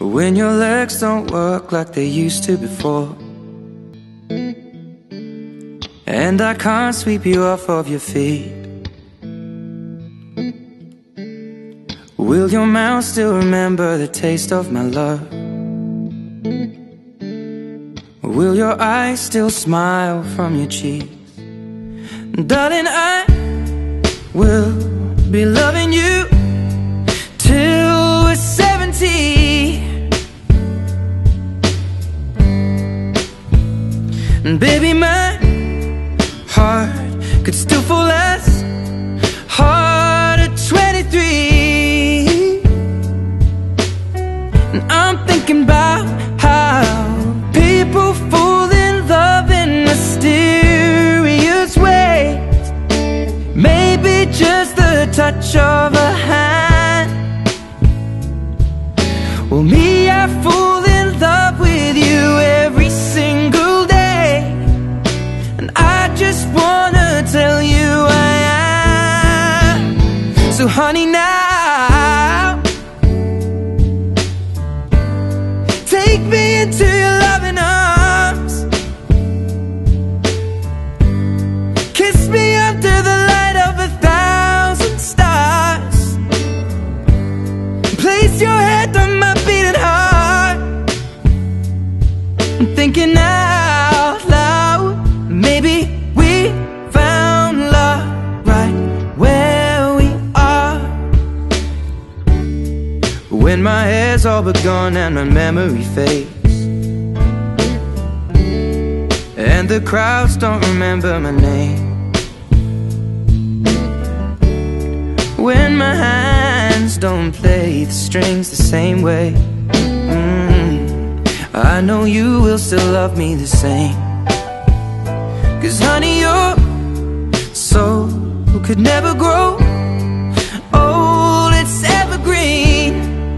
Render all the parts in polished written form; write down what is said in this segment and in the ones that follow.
when your legs don't work like they used to before, and I can't sweep you off of your feet. Will your mouth still remember the taste of my love? Will your eyes still smile from your cheeks? Darling, I will be loving you till we're 70. And baby, my heart could still fall as hard at 23. And I'm thinking about how people fall in love in mysterious ways. Maybe just the touch of a hand. Well, me, I fall in love with you every single day, and I just wanna tell you I am. So honey, now take me into your loving arms. Kiss me under the light of 1,000 stars. Place your head on my beating heart. I'm thinking out loud, maybe we found love right where we are. When my hair's all but gone and my memory fades, and the crowds don't remember my name, when my hands don't play the strings the same way, I know you will still love me the same. 'Cause honey, your soul could never grow old, it's evergreen.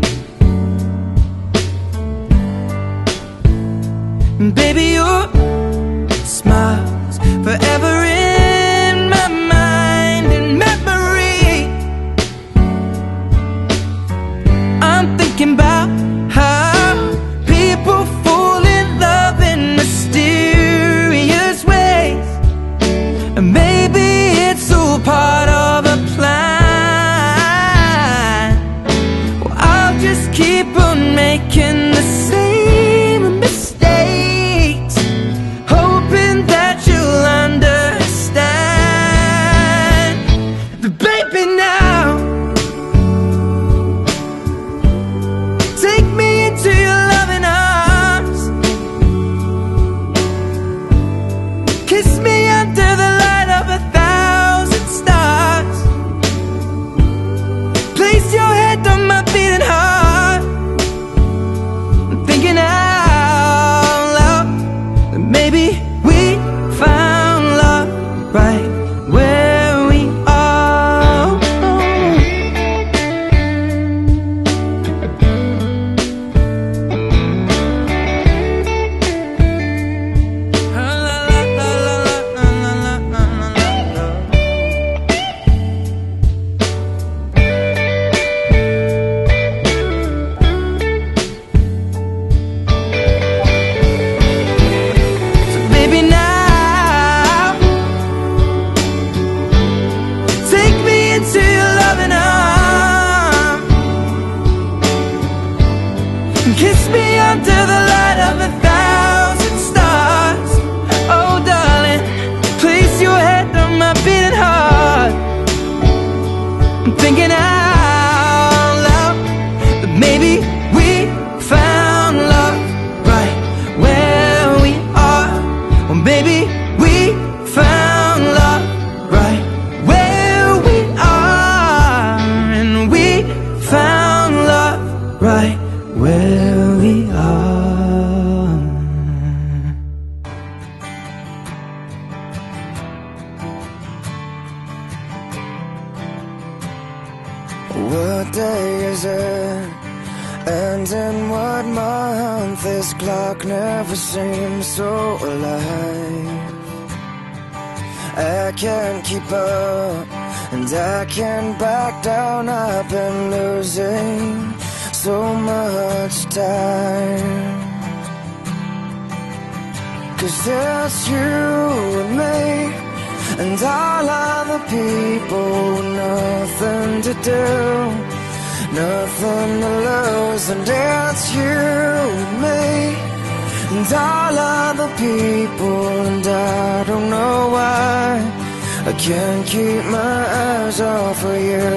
And baby, your smile's forever in my mind and memory. I'm thinking about how people fall in love in mysterious ways, and maybe it's all part of a plan. Well, I'll just keep on making the same mistakes, hoping that you'll understand. But baby, now take me into your loving arms. Kiss me under the light of 1,000 stars. Place your head on my beating heart. I'm thinking out loud that maybe we found love right where we are. So baby, now take me into your loving arms. Kiss me under the light of 1,000 stars. Oh darling, place your head on my beating heart. I'm thinking out loud that maybe we found love right where we are. Or maybe we found love right where we are. And we found love right where we are. What day is it? And in what month? This clock never seems so alive. I can't keep up, and I can't back down. I've been losing so much time. 'Cause there's you and me, and all other people with nothing to do, nothing to lose. And it's you and me, and all other people, and I don't know why I can't keep my eyes off of you.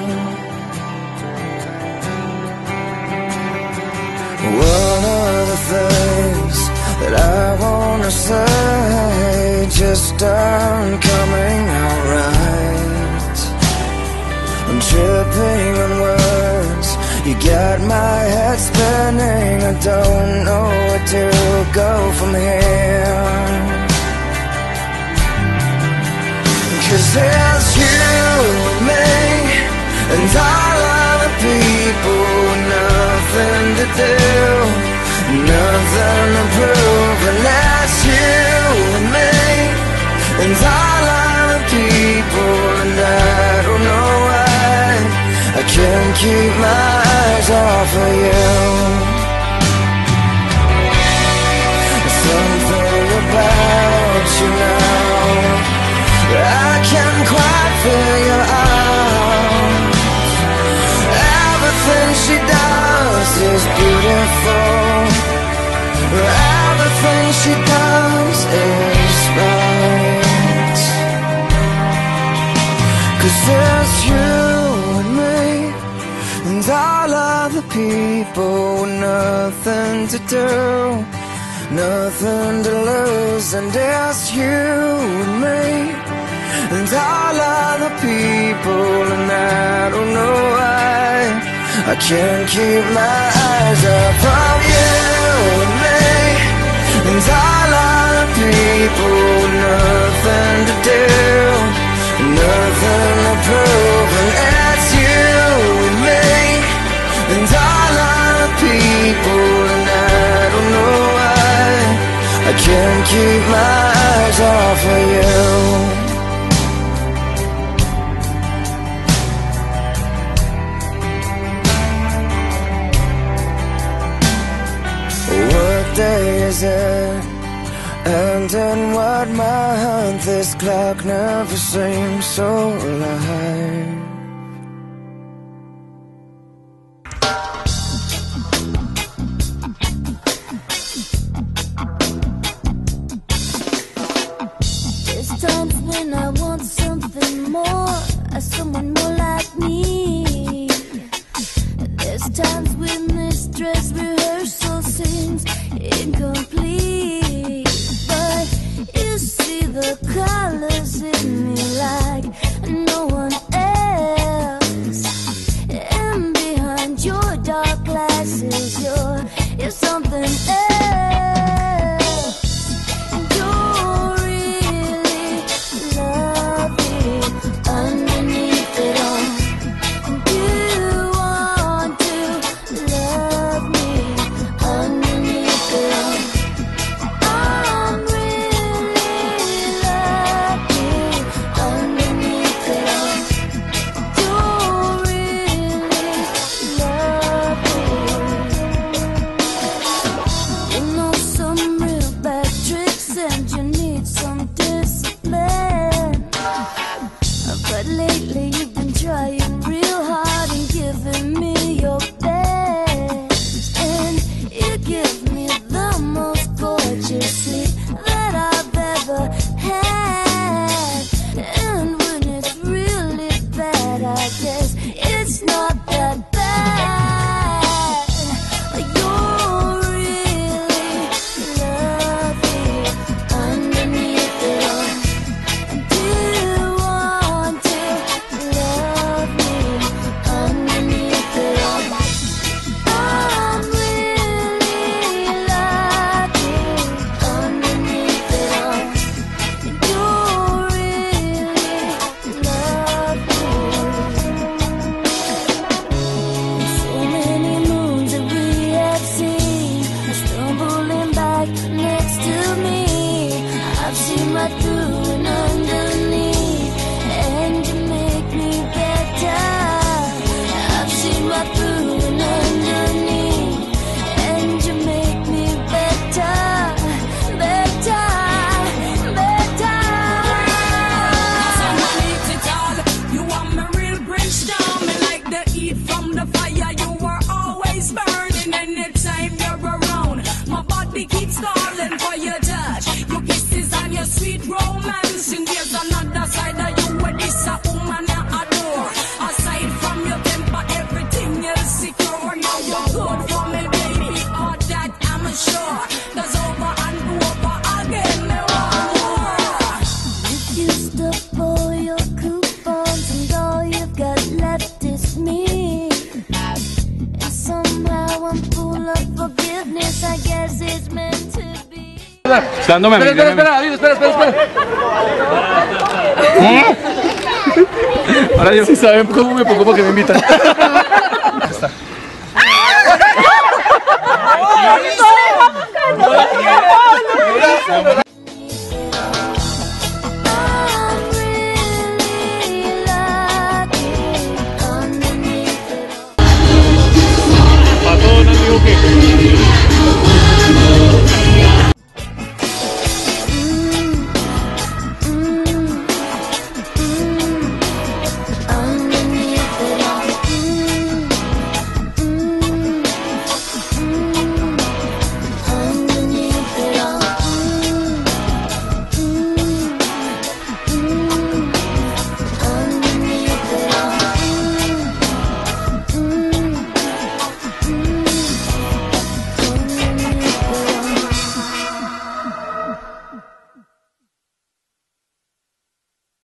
One of the things that I wanna say just aren't coming out right. I'm tripping on words, you got my head spinning. I don't know where to go from here. 'Cause there's you and me, and all other people with nothing to do, nothing to prove. And that's you and me, and all other people, and I don't know why I can't keep my eyes off of you. Something about you now I can't quite figure out. Everything she does is beautiful, everything she does is right. 'Cause there's you and me, and all other people with nothing to do, nothing to lose. And there's you and me, and all other people, and I don't know why I can't keep my eyes off of you and me, and all other people, nothing to do, nothing to prove. And it's you and me, and all other people, and I don't know why I can't keep my eyes off of you. What day is it? And in what month? This clock never seems so alive. There's times when I want something more, someone more like me. There's times when this dress rehearsal seems incomplete, but you see the colors in me like no one else. And behind your dark glasses, you're something else. And you're really lovely underneath it all. sweet romance. And there's another side of you where this a woman I adore. Aside from your temper, everything else secure. Now you're good for me, baby. All that I'm sure. There's over and over again. Me want more. If you stop all your coupons and all you've got left is me, and somehow I'm full of forgiveness, I guess it's meant to be. Dándome a mí. Espera, David, espera. Ahora yo sí saben cómo me pongo porque me invitan.